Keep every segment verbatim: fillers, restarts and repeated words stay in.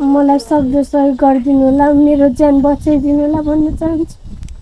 मलाई सक्दो सहयोग गरिदिनु होला, मेरो ज्यान बचाइदिनु होला भन्न चाहन्छु।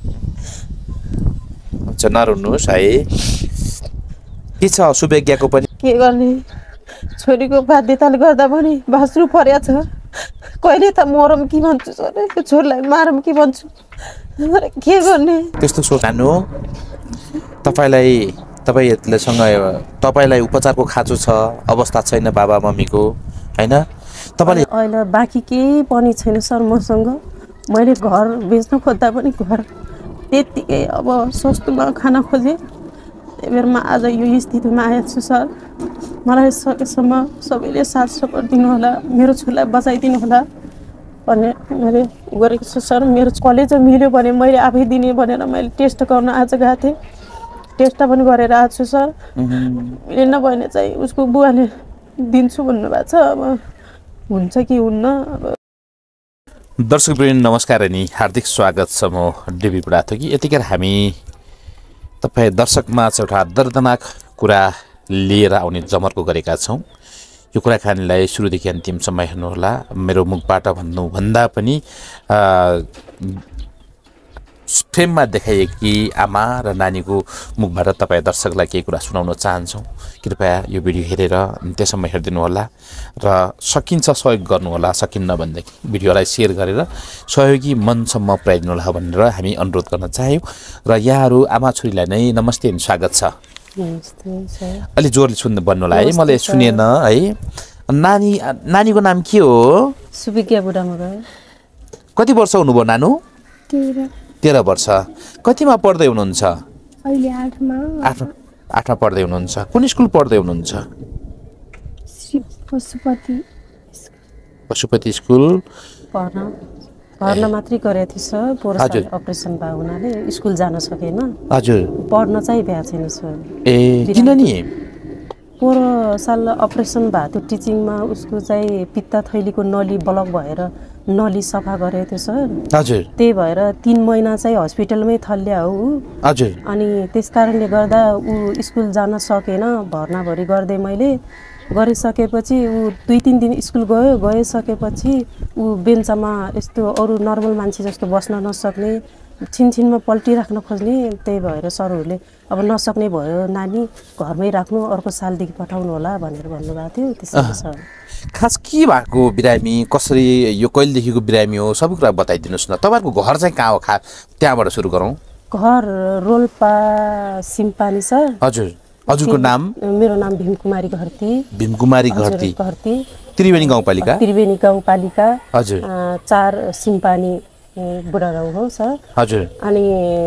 हुन्छ, नरुनुहोस् है। के छ सुवेज्ञको पनि? के गर्ने, छोरीको बाध्यताले गर्दा पनि बाँच्नु पर्या छ। कहिले त मरम कि भन्छु सर, त्यो छोरीलाई मारम कि भन्छु, के गर्ने। त्यस्तो सोच्नु तपाईँलाई तपाईँसँग तपाईँलाई उपचारको खाँचो छ, अवस्था छैन बाबा मम्मीको, होइन? तपाईँले अहिले बाँकी केही पनि छैन सर मसँग। मैले घर बेच्न खोज्दा पनि घर त्यत्तिकै अब सस्तोमा खान खोजेँ। त्यही भएर म आज यो स्थितिमा आएको छु सर। मलाई सकेसम्म सबैले साथ सपोर्ट दिनु होला, मेरो छोरीलाई बचाइदिनु होला भन्ने मैले गरेको छु सर। मेरो कलेज मिल्यो भने मैले आफै दिने भनेर मैले टेस्ट गर्न आज गएको थिएँ। टेस्ट पनि गरेर आएको छु सर। मिलेन भने चाहिँ उसको बुवाले दिन्छु भन्नुभएको छ, अब हुन्छ कि हुन्न। अब दर्शकवृन्द नमस्कार अनि हार्दिक स्वागत छ। म डेबी बुढाथोकी। यतिखेर हामी तपाईँ दर्शकमा एउटा दर्दनाक कुरा लिएर आउने जमर्को गरेका छौँ। यो कुराकानीलाई सुरुदेखि अन्तिमसम्म हेर्नुहोला। मेरो मुखबाट भन्नुभन्दा पनि फ्रेममा देखाइएकी आमा र नानीको मुखबाट तपाईँ दर्शकलाई केही कुरा सुनाउन चाहन्छौँ। कृपया यो भिडियो हेरेर अन्त्यसम्म हेरिदिनु होला र सकिन्छ सहयोग गर्नुहोला। सकिन्न भनेदेखि भिडियोलाई सेयर गरेर सहयोगी मनसम्म पुर्याइदिनु होला भनेर हामी अनुरोध गर्न चाह्यौँ। र यहाँहरू आमा छोरीलाई नै नमस्ते अनि स्वागत छ। अलि जोरले सुन्नु भन्नु होला है, मलाई सुनेन है। नानी नानीको नाम के हो? सुवेज्ञा बुढामगर। कति वर्ष हुनुभयो नानु? तेह्र वर्ष। कतिमा पढ्दै हुनुहुन्छ? अहिले आठमा। आठ आठमा पढ्दै हुनुहुन्छ। कुन स्कुल पढ्दै हुनुहुन्छ? पशुपति पशुपति स्कुल पढ्न पढ्न मात्रै गरेको थिएँ सर। पोहोर अपरेसन भयो हुनाले स्कुल जान सकेन। हजुर। पढ्न चाहिँ भ्याएको छैन सर। ए किन नि? पोहोर साल अपरेसन भएको थियो टिचिङमा। उसको चाहिँ पित्त थैलीको नली ब्लक भएर नली सफा गरेको थियो सर। हजुर। त्यही भएर तिन महिना चाहिँ हस्पिटलमै थल्या हो ऊ। हजुर। अनि त्यस कारणले गर्दा ऊ स्कुल जान सकेन। भर्नाभरि गर्दै मैले गरिसकेपछि ऊ दुई तिन दिन स्कुल गयो। गइसकेपछि ऊ बेन्चमा यस्तो अरू नर्मल मान्छे जस्तो बस्न नसक्ने, छिनछिनमा पल्टिराख्न खोज्ने। त्यही भएर सरहरूले अब नसक्ने भयो नानी, घरमै राख्नु, अर्को सालदेखि पठाउनु होला भनेर भन्नुभएको थियो। त्यसरी सर खास के भएको बिरामी, कसरी यो कहिलेदेखिको बिरामी हो, सबै कुरा बताइदिनुहोस् न। तपाईँहरूको घर चाहिँ कहाँ हो? खा त्यहाँबाट सुरु गरौँ। घर रोल्पा सिम्पानी सर। हजुर। हजुरको नाम? मेरो नाम भीमकुमारी घरती। भीमकुमारी घरती। घरती त्रिवेणी गाउँपालिका। त्रिवेणी गाउँपालिका। हजुर। चार सिम्पानी बुढा गाउँ हो सर। हजुर। अनि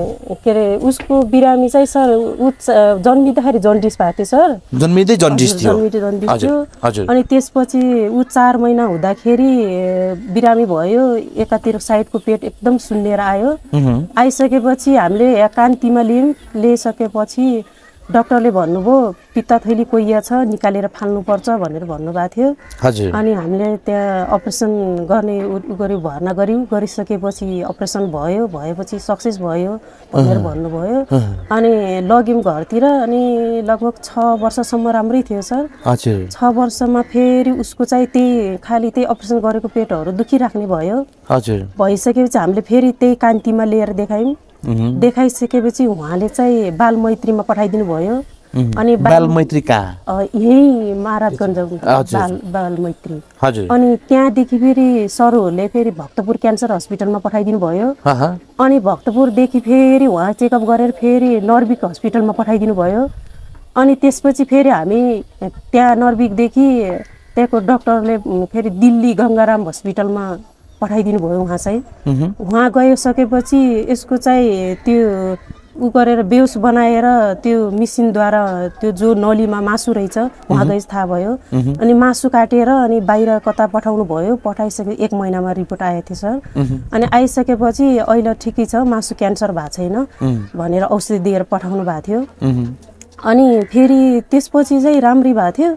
के अरे उसको बिरामी चाहिँ सर ऊ जन्मिँदाखेरि जन्डिस भएको थियो सर। जन्मिँदै जन्डिस थियो? जन्मिँदै जन्डिस थियो। हजुर। अनि त्यसपछि ऊ चार महिना हुँदाखेरि बिरामी भयो। एकातिर साइडको पेट एकदम सुन्निएर आयो। आइसकेपछि हामीले यहाँ कान्तिमा लियौँ। ल्याइसकेपछि डाक्टरले भन्नुभयो पित्त थैली कोइया छ, निकालेर फाल्नुपर्छ भनेर भन्नुभएको थियो। हजुर। अनि हामीले त्यहाँ अपरेसन गर्ने उ गऱ्यौँ, भर्ना गऱ्यौँ। गरिसकेपछि अपरेसन भयो। भएपछि सक्सेस भयो भनेर भन्नुभयो। अनि लग्यौँ घरतिर। अनि लगभग छ वर्षसम्म राम्रै थियो सर। हजुर। छ वर्षमा फेरि उसको चाहिँ त्यही खालि त्यही अपरेसन गरेको पेटहरू दुखिराख्ने भयो। हजुर। भइसकेपछि हामीले फेरि त्यही कान्तिमा लिएर देखायौँ। देखाइसकेपछि उहाँले चाहिँ बाल मैत्रीमा पठाइदिनु भयो। अनि बाल मैत्री कहाँ? यही महाराजगञ्ज बाल बाल मैत्री। हजुर। अनि त्यहाँदेखि फेरि सरहरूले फेरि भक्तपुर क्यान्सर हस्पिटलमा पठाइदिनु भयो। अनि भक्तपुरदेखि फेरि उहाँ चेकअप गरेर फेरि नर्विक हस्पिटलमा पठाइदिनु भयो। अनि त्यसपछि फेरि हामी त्यहाँ नर्विकदेखि त्यहाँको डाक्टरले फेरि दिल्ली गङ्गाराम हस्पिटलमा पठाइदिनु भयो। उहाँ चाहिँ उहाँ गइसकेपछि यसको चाहिँ त्यो उ गरेर बेहोस बनाएर त्यो मिसिनद्वारा त्यो जो नलीमा मासु रहेछ उहाँ गएपछि थाहा भयो। अनि मासु काटेर अनि बाहिर कता पठाउनु भयो। पठाइसके एक महिनामा रिपोर्ट आएको थियो सर। अनि आइसकेपछि अहिले ठिकै छ, मासु क्यान्सर भएको छैन भनेर औषधि दिएर पठाउनु भएको थियो। अनि फेरि त्यसपछि चाहिँ राम्रै भएको थियो।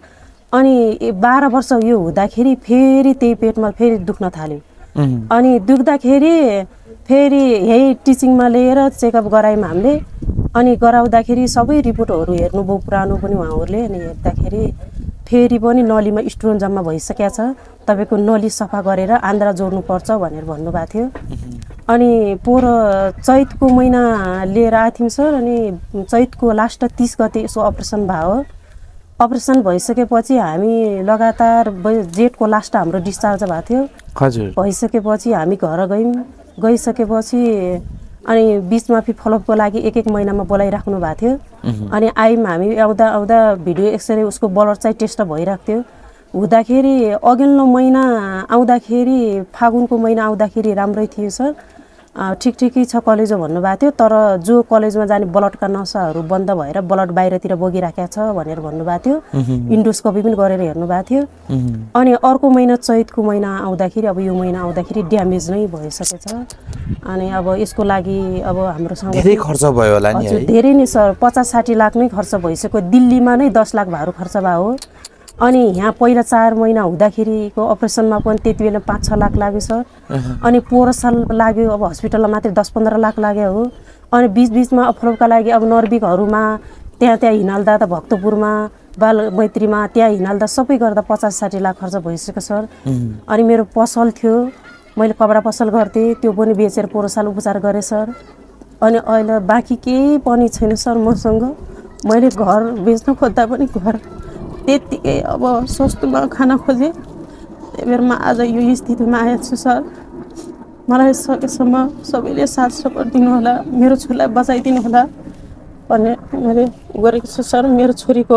अनि बाह्र वर्ष यो हुँदाखेरि फेरि त्यही पेटमा फेरि दुख्न थाल्यो। अनि दुख्दाखेरि फेरि यही टिचिङमा लिएर चेकअप गरायौँ हामीले। अनि गराउँदाखेरि सबै रिपोर्टहरू हेर्नुभयो पुरानो पनि उहाँहरूले। अनि हेर्दाखेरि फेरि पनि नलीमा स्टोन जम्मा भइसकेको छ, तपाईँको नली सफा गरेर आन्द्रा जोड्नुपर्छ भनेर भन्नुभएको थियो। अनि पोहोर चैतको महिना लिएर आएको थियौँ सर। अनि चैतको लास्ट तीस गते यसो अपरेसन भयो। अपरेसन भइसकेपछि हामी लगातार जेठको लास्ट हाम्रो डिस्चार्ज भएको थियो। हजुर। भइसकेपछि हामी घर गयौँ। गइसकेपछि अनि बिचमा फेरि फलोअपको लागि एक एक महिनामा बोलाइराख्नु भएको थियो। अनि आयौँ हामी, आउँदा आउँदा भिडियो एक्सरे उसको ब्लड चाहिँ टेस्ट भइरहेको थियो। हुँदाखेरि अघिल्लो महिना आउँदाखेरि फागुनको महिना आउँदाखेरि राम्रै थियो सर, ठिक ठिकै छ कलेजो भन्नुभएको थियो। तर जो कलेजमा जाने ब्लडका नसाहरू बन्द भएर ब्लड बाहिरतिर बगिराखेको छ भनेर भन्नुभएको थियो। इन्डोस्कोपी पनि गरेर हेर्नुभएको थियो। अनि अर्को महिना चैतको महिना आउँदाखेरि अब यो महिना आउँदाखेरि ड्यामेज नै भइसकेछ। अनि अब यसको लागि अब हाम्रोसँग धेरै खर्च भयो होला नि। हजुर धेरै नै सर, पचास साठी लाख नै खर्च भइसक्यो। दिल्लीमा नै दस लाख भारू खर्च भयो हो। अनि यहाँ पहिला चार महिना हुँदाखेरिको अपरेसनमा पनि त्यति बेला पाँच छ लाख लाग्यो सर। अनि पोहोर साल लाग्यो, अब हस्पिटलमा मात्रै दस पन्ध्र लाख लाग्यो हो। अनि बिचबिचमा फलोअपका लागि अब नर्बिकहरूमा त्यहाँ त्यहाँ हिँड्दा त भक्तपुरमा बाल मैत्रीमा त्यहाँ हिँड्दा सबै गर्दा पचास साठी लाख खर्च भइसक्यो सर। अनि मेरो पसल थियो, मैले कपडा पसल गर्थेँ, त्यो पनि बेचेर पोहोर साल उपचार गरेँ सर। अनि अहिले बाँकी केही पनि छैन सर मसँग। मैले घर बेच्न खोज्दा पनि घर त्यत्तिकै अब सस्तोमा खान खोजेँ। त्यही भएर म आज यो स्थितिमा आएको छु सर। मलाई सकेसम्म सबैले साथ सपोर्ट दिनु होला, मेरो छोरीलाई बचाइदिनु होला भन्ने मैले गरेको छु सर। मेरो छोरीको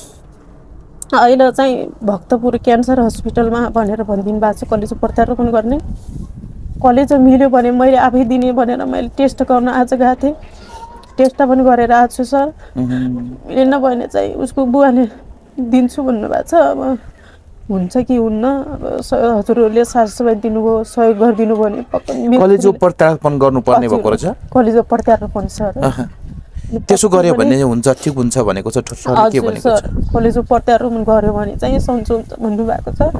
अहिले चाहिँ भक्तपुर क्यान्सर हस्पिटलमा भनेर भनिदिनु भएको छ, कलेजो प्रत्यारोपण गर्ने। कलेजो मिल्यो भने मैले आफै दिने भनेर मैले टेस्ट गर्न आज गएको थिएँ। टेस्ट पनि गरेर आएको छु सर। मिलेन भने चाहिँ उसको बुवाले दिन्छु भन्नुभएको छ। अब हुन्छ कि हुन्न, अब हजुरहरूले साथसुवाद दिनुभयो, सहयोग गरिदिनु भने पक्का। कलेजो प्रत्यारोपण गर्नुपर्ने भएको रहेछ। कलेजो प्रत्यारोपण सर त्यसो गर्यो भने हुन्छ, ठिक हुन्छ भनेको छ। ठोसले के भनेको छ? कलेजो प्रत्यारोपण गर्यो भने चाहिँ सन्चो हुन्छ भन्नुभएको छ।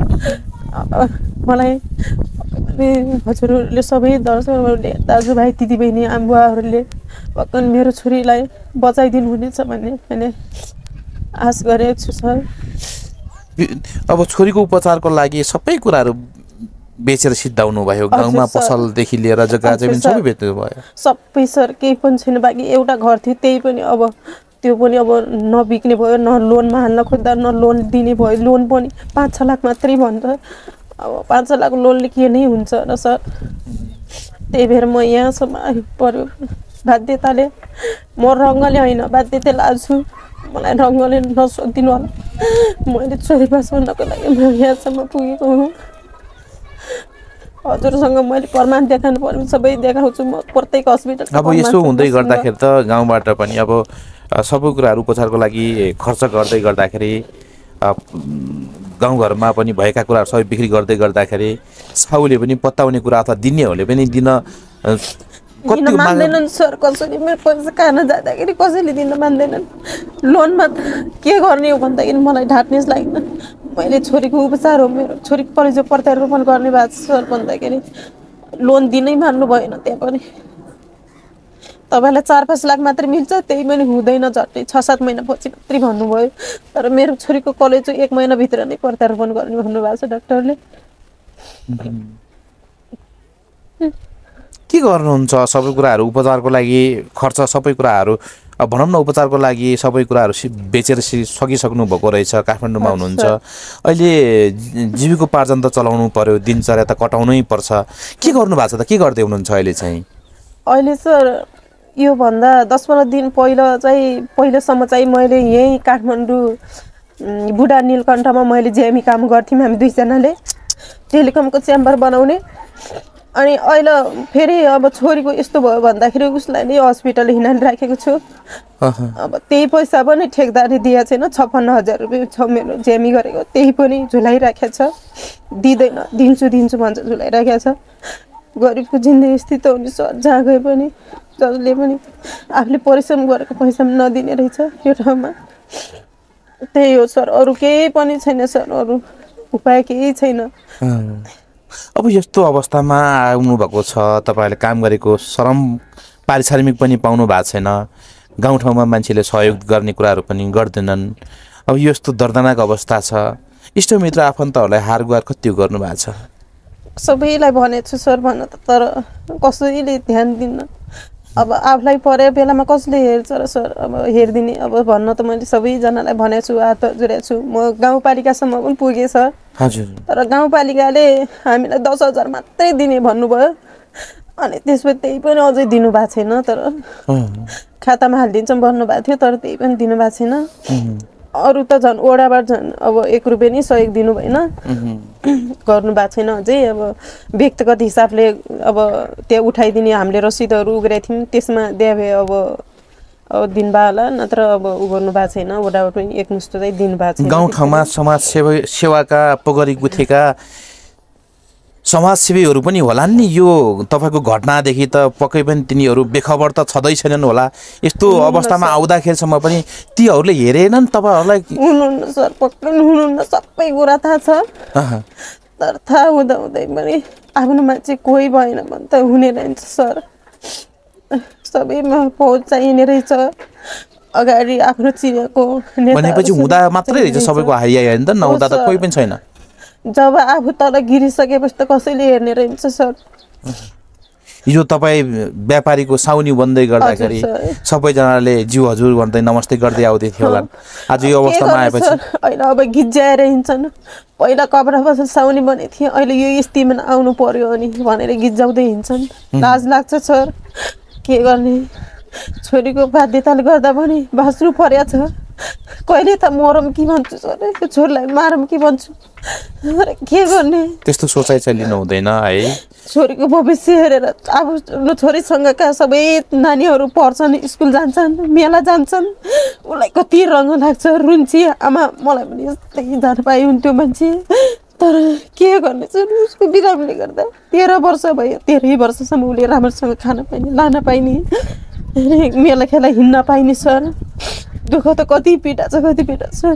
मलाई हजुरहरूले सबै दर्शकहरूले, दाजुभाइ दिदीबहिनी आमाबुवाहरूले पक्का मेरो छोरीलाई बचाइदिनु हुनेछ भन्ने मैले आश गरेको छु सर। अब छोरीको उपचारको लागि सबै कुराहरू बेचेर सिद्धाउनु भयो, गाउँमा पसलदेखि लिएर जग्गा जमिन सबै बेच्नु भयो। सबै सर, केही पनि छैन बाँकी। एउटा घर थियो त्यही पनि अब त्यो पनि अब नबिक्ने भयो, न लोनमा हाल्न खोज्दा न लोन दिने भयो। लोन पनि पाँच छ लाख मात्रै भन्छ। अब पाँच छ लाख लोनले के नै हुन्छ र सर। त्यही भएर म यहाँसम्म आइपर्यो बाध्यताले। म रङ्गले होइन बाध्यता लाग्छु। मलाई रङ्गले नसोधिदिनु होला। मैले छोरी बचाउनको लागि म यहाँसम्म पुगेको हुँ। हजुरसँग मैले प्रमाण देखाउनु पर्यो, सबै देखाउँछु म प्रत्येक हस्पिटल। अब यसो हुँदै गर्दाखेरि त गाउँबाट पनि अब सबै कुराहरू उपचारको लागि खर्च गर्दै गर्दाखेरि गाउँघरमा पनि भएका कुराहरू सबै बिक्री गर्दै गर्दाखेरि साउले पनि पत्ताउने कुरा अथवा दिनेहरूले पनि दिन दिन मान्दैनन् सर। कसैले मेरो पैसा खान जाँदाखेरि कसैले दिन मान्दैनन्। लोनमा के गर्ने हो भन्दाखेरि मलाई ढाट्नेस लाग्दैन। मैले छोरीको उपचार हो, मेरो छोरीको कलेजो प्रत्यारोपण गर्ने भएको छ सर भन्दाखेरि लोन दिनै मान्नु भएन। त्यहाँ पनि तपाईँलाई चार पाँच लाख मात्रै मिल्छ, त्यही पनि हुँदैन, झट्टै छ सात महिना पछि मात्रै भन्नुभयो। तर मेरो छोरीको कलेजो एक महिनाभित्र नै प्रत्यारोपण गर्ने भन्नुभएको छ डाक्टरले। के गर्नुहुन्छ? सबै कुराहरू उपचारको लागि खर्च सबै कुराहरू भनौँ न, उपचारको लागि सबै कुराहरू बेचेर सकिसक्नु भएको रहेछ। काठमाडौँमा हुनुहुन्छ अहिले, जीविकोपार्जन त चलाउनु पर्यो, दिनचर्या त कटाउनै पर्छ। के गर्नु भएको छ त? के गर्दै हुनुहुन्छ अहिले चाहिँ? अहिले सर योभन्दा दस पन्ध्र दिन पहिला चाहिँ पहिलासम्म चाहिँ मैले यहीँ काठमाडौँ बुढा नीलकण्ठमा मैले जेएमी काम गर्थ्यौँ हामी दुईजनाले, टेलिकमको च्याम्बर बनाउने। अनि अहिले फेरि अब छोरीको यस्तो भयो भन्दाखेरि उसलाई नै हस्पिटल हिँडाइराखेको छु। अब त्यही पैसा पनि ठेकदारी दिएको छैन। छप्पन्न हजार रुपियाँ छ मेरो जेमी गरेको, त्यही पनि झुलाइराखेको छ। दिँदैन, दिन्छु दिन्छु भन्छ, झुलाइराखेको छ। गरिबको जिन्दगी स्थित हुने सर, जहाँ गए पनि जसले पनि आफूले परिश्रम गरेको पैसा पनि नदिने रहेछ यो ठाउँमा। त्यही हो सर, अरू केही पनि छैन सर, अरू उपाय केही छैन। अब यस्तो अवस्थामा आउनु भएको छ, तपाईँले काम गरेको श्रम पारिश्रमिक पनि पाउनु भएको छैन, गाउँठाउँमा मान्छेले सहयोग गर्ने कुराहरू पनि गर्दैनन्। अब यो यस्तो दर्दनाक अवस्था छ इष्टमित्र आफन्तहरूलाई हार गुहार कति गर्नु भएको छ सबैलाई भनेको छु सर भन्न त तर कसैले ध्यान दिन्न अब आफूलाई परे बेलामा कसले हेर्छ र सर अब हेरिदिने अब भन्न त मैले सबैजनालाई भनेको छु हात जोडेको छु म गाउँपालिकासम्म पनि पुगेँ सर हजुर तर गाउँपालिकाले हामीलाई दस हजार मात्रै दिने भन्नुभयो अनि त्यसपछि त्यही पनि अझै दिनुभएको छैन तर खातामा हालिदिन्छौँ भन्नुभएको थियो तर त्यही पनि दिनुभएको छैन अरू त झन् ओडाबाट झन् अब एक रुपियाँ नि सहयोग दिनु भएन गर्नु भएको छैन अझै अब व्यक्तिगत हिसाबले अब त्यहाँ उठाइदिने हामीले रसिदहरू उग्राएको थियौँ त्यसमा दिए भए अब अब दिनुभयो होला नत्र अब उ गर्नु भएको छैन ओडाबाट पनि एकमुष्ट चाहिँ दिनुभएको छैन गाउँठाउँमा समाज सेवा सेवाका पोगरी गुथेका समाजसेवीहरू पनि होलान् नि यो तपाईँको घटनादेखि त पक्कै पनि तिनीहरू बेखबर त छँदै छैनन् होला यस्तो अवस्थामा आउँदाखेरिसम्म पनि तीहरूले हेरेनन् तपाईँहरूलाई हुनुहुन्न सर पक्कै हुनुहुन्न सबै कुरा थाहा छ तर थाहा हुँदा हुँदै पनि आफ्नो मान्छे कोही भएन भने त हुने रहेछ सर सबैमा पहुँच चाहिने रहेछ अगाडि आफ्नो चिनेको भनेपछि हुँदा मात्रै रहेछ सबैको हाइया हेर्नु त नहुँदा त कोही पनि छैन जब आफू तल गिरिसकेपछि त कसैले हेर्ने रहेछ सर यो तपाईँ व्यापारीको साउनी बन्दै गर्दाखेरि सबैजनाले जिउ हजुर भन्दै नमस्ते गर्दै आउँदै थियो होला आज यो अवस्थामा आएपछि अहिले अब गिज्जाएर हिँड्छन् पहिला कपडा बसेर साउनी बनेको थिएँ अहिले यो स्थितिमा आउनु पर्यो अनि भनेर गिज्जाउँदै हिँड्छन् लाज लाग्छ सर के गर्ने छोरीको बाध्यताले गर्दा पनि बाँच्नु पर्या छ कहिले त मरम के भन्छु सर त्यो छोरीलाई मारम के भन्छु के गर्ने त्यस्तो सोचाइ चाहिँ लिनु हुँदैन है छोरीको भविष्य हेरेर अब छोरीसँगका सबै नानीहरू पढ्छन् स्कुल जान्छन् मेला जान्छन् उसलाई कति रङ लाग्छ रुन्ची आमा मलाई पनि यस्तै जान पाए हुन्थ्यो मान्छे तर के गर्ने चाहिँ उसको बिरामीले गर्दा तेह्र वर्ष भयो तेह्रै वर्षसम्म उसले राम्रोसँग खान पाइने लान पाइने मेला खेला हिँड्न पाइने सर दुःख त कति पीडा छ कति पीडा छ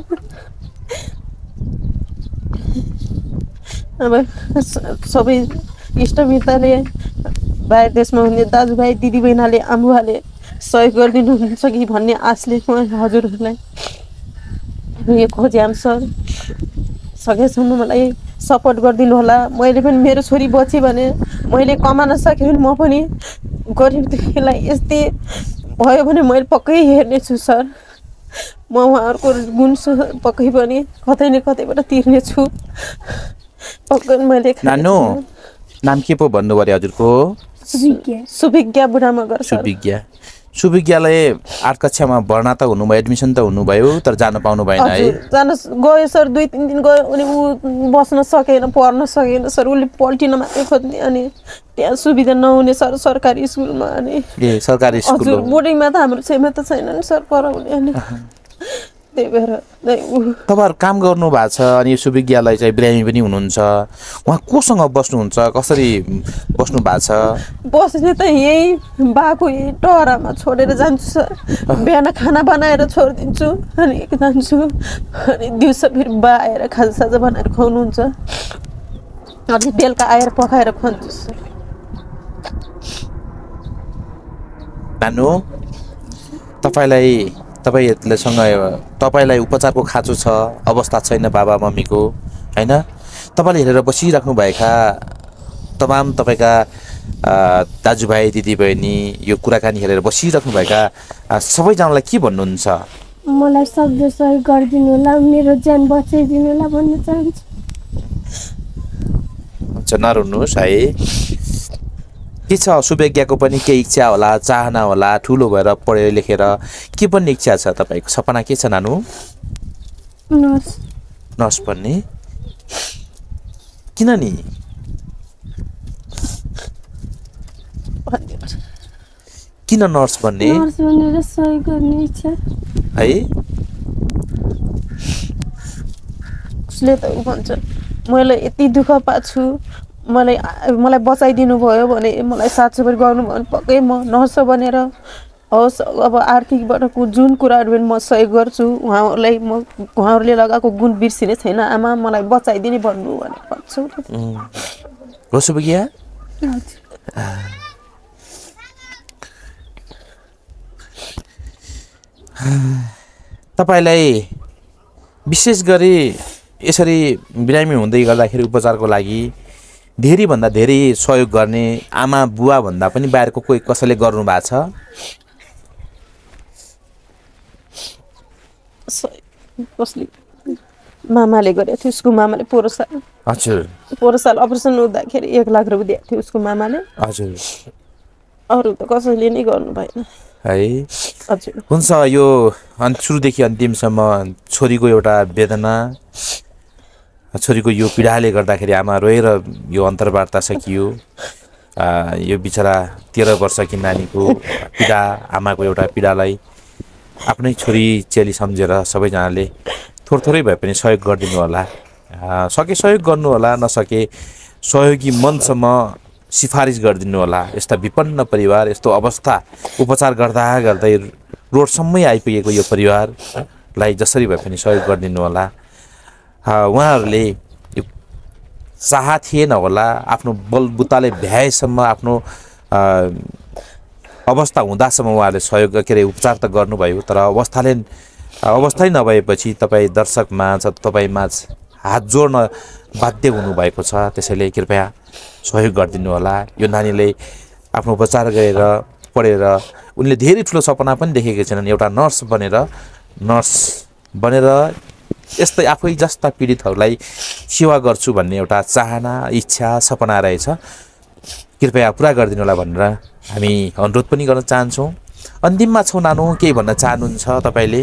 अब सबै इष्टमित्रले बाहिर देशमा हुने दाजुभाइ दिदीबहिनीले आमुवाले सहयोग गरिदिनुहुन्छ कि भन्ने आशले म हजुरहरूलाई यो खोज्याम सर सकेसम्म मलाई सपोर्ट गरिदिनु होला मैले पनि मेरो छोरी बचेँ भने मैले कमाउन सकेँ भने म पनि गरिब दुःखीलाई यस्तै भयो भने मैले पक्कै हेर्नेछु सर म उहाँहरूको गुण पक्कै पनि कतै न कतैबाट तिर्नेछु पक्कै मैले नानु नाम के पो भन्नु पर्यो हजुरको सुविज्ञा सुविज्ञा बुढामगर सुविज्ञा सुविज्ञाले आठ कक्षामा भर्ना त हुनुभयो एडमिसन त हुनुभयो तर जान पाउनु भएन है जान गयो सर दुई तिन दिन गयो अनि ऊ बस्न सकेन पढ्न सकेन सर उसले पल्टिन मात्रै खोज्ने अनि त्यहाँ सुविधा नहुने सर सरकारी स्कुलमा अनि ए सरकारी स्कुल हजुर बोर्डिङमा त हाम्रो छेउमा त छैन नि सर पढाउने अनि त्यही भएर तपाईँहरू काम गर्नु भएको छ अनि सुविज्ञालाई चाहिँ बिरामी पनि हुनुहुन्छ उहाँ कोसँग बस्नुहुन्छ कसरी बस्नु भएको छ बस्ने त यही बाको यही टहरामा छोडेर जान्छु सर बिहान खाना बनाएर छोडिदिन्छु अनि जान्छु अनि दिउँसो फेरि बा आएर खाजासाजा बनाएर खुवाउनुहुन्छ अनि बेलुका आएर पकाएर खुवाउँछु सर नानु तपाईँलाई तपाईँहरूसँग तपाईँलाई उपचारको खाँचो छ अवस्था छैन बाबा मम्मीको होइन तपाईँले हेरेर बसिराख्नुभएका तमाम तपाईँका दाजुभाइ दिदीबहिनी यो कुराकानी हेरेर बसिराख्नुभएका सबैजनालाई के भन्नुहुन्छ मलाई सक्दो सहयोग गरिदिनु होला मेरो ज्यान बचाइदिनु होला भन्न चाहन्छु हुन्छ नरुनुहोस् है के छ सुविज्ञाको पनि केही इच्छा होला चाहना होला ठुलो भएर पढेर लेखेर के पनि इच्छा छ तपाईँको सपना के छ नानु नर्स नर्स बन्ने किन नि किन नर्स बन्ने नर्स बनेर सहयोग गर्ने इच्छा है उसले त उ भन्छ मैले यति दुःख पाछु मलाई मलाई बचाइदिनु भयो भने मलाई साथ सबै गर्नुभयो भने पक्कै म नर्स बनेर होस् अब आर्थिकबाट जुन कुराहरू पनि म सहयोग गर्छु उहाँहरूलाई म उहाँहरूले लगाएको गुण बिर्सिने छैन आमा मलाई बचाइदिने भन्नु भने भन्छु हो सुविज्ञा तपाईँलाई विशेष गरी यसरी बिरामी हुँदै गर्दाखेरि उपचारको लागि धेरैभन्दा धेरै सहयोग गर्ने आमा बुवा भन्दा पनि बाहिरको कोही कसैले गर्नु भएको छ? कसले मामाले गरेको थियो, उसको मामाले पोहोर साल। हजुर पोहोर साल अपरेसन हुँदाखेरि एक लाख रुपियाँ दिएको थियो उसको मामाले। हजुर अरू त कसैले नै गर्नु भएन है। हजुर हुन्छ, यो अन्त सुरुदेखि अन्तिमसम्म छोरीको एउटा वेदना, छोरीको यो पीडाले गर्दाखेरि आमा रोएर यो अन्तर्वार्ता सकियो। यो बिचरा तेह्र वर्षकी नानीको पीडा, आमाको एउटा पीडालाई आफ्नै छोरी चेली सम्झेर सबैजनाले थोर थोरै भए पनि सहयोग गरिदिनु होला। सके सहयोग गर्नु होला, नसके सहयोगी मनसम्म सिफारिस गरिदिनु होला। यस्ता विपन्न परिवार, यस्तो अवस्था, उपचार गर्दा गर्दै रोडसम्मै आइपुगेको यो परिवारलाई जसरी भए पनि सहयोग गरिदिनु होला। उहाँहरूले यो चाह थिएन होला, आफ्नो बलबुताले भ्याएसम्म, आफ्नो अवस्था हुँदासम्म उहाँहरूले सहयोग के अरे उपचार त गर्नुभयो, तर अवस्थाले अवस्थै नभएपछि तपाईँ दर्शकमाझ, तपाईँमाझ हात जोड्न बाध्य हुनुभएको छ। त्यसैले कृपया सहयोग गरिदिनु होला। यो नानीले आफ्नो उपचार गरेर पढेर उनले धेरै ठुलो सपना पनि देखेका छैनन्, एउटा नर्स बनेर नर्स बनेर यस्तै आफै जस्ता पीडितहरूलाई सेवा गर्छु भन्ने एउटा चाहना, इच्छा, सपना रहेछ। कृपया पुरा गरिदिनु होला भनेर हामी अनुरोध पनि गर्न चाहन्छौँ। अन्तिममा छौँ नानु, केही भन्न चाहनुहुन्छ तपाईँले?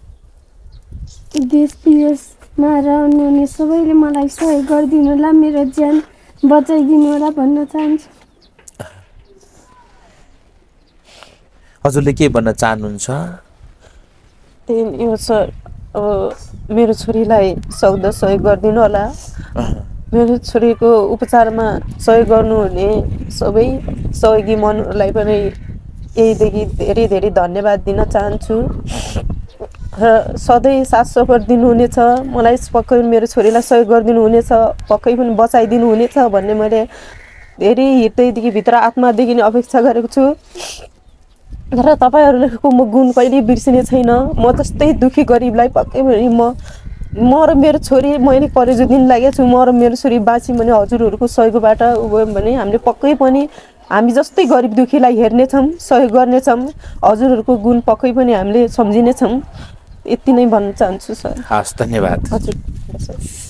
देश विदेशमा रहनुहुने सबैले मलाई सहयोग गरिदिनु होला, मेरो ज्यान बचाइदिनु होला भन्न चाहन्छु। हजुरले के भन्न चाहनुहुन्छ? त्यही हो सर, अब मेरो छोरीलाई सक्दो सहयोग गरिदिनु होला। मेरो छोरीको उपचारमा सहयोग गर्नुहुने सबै सहयोगी मनहरूलाई पनि यहीदेखि धेरै धेरै धन्यवाद दिन चाहन्छु। र सधैँ साथ सपोर्ट दिनुहुनेछ, मलाई पक्कै मेरो छोरीलाई सहयोग गरिदिनु हुनेछ, पक्कै पनि बचाइदिनु हुनेछ भन्ने मैले धेरै हृदयदेखि भित्र आत्मादेखि नै अपेक्षा गरेको छु। र तपाईँहरूको म गुण कहिले बिर्सिने छैन। म जस्तै दुःखी गरिबलाई पक्कै पनि म म र मेरो छोरी मैले कलेजो दिन लागेको छु। म र मेरो छोरी बाँची भने हजुरहरूको सहयोगबाट गयौँ भने हामीले पक्कै पनि हामी जस्तै गरिब दुःखीलाई हेर्नेछौँ, सहयोग गर्नेछौँ। हजुरहरूको गुण पक्कै पनि हामीले सम्झिनेछौँ। यति नै भन्न चाहन्छु सर। हस्, धन्यवाद। हजुर।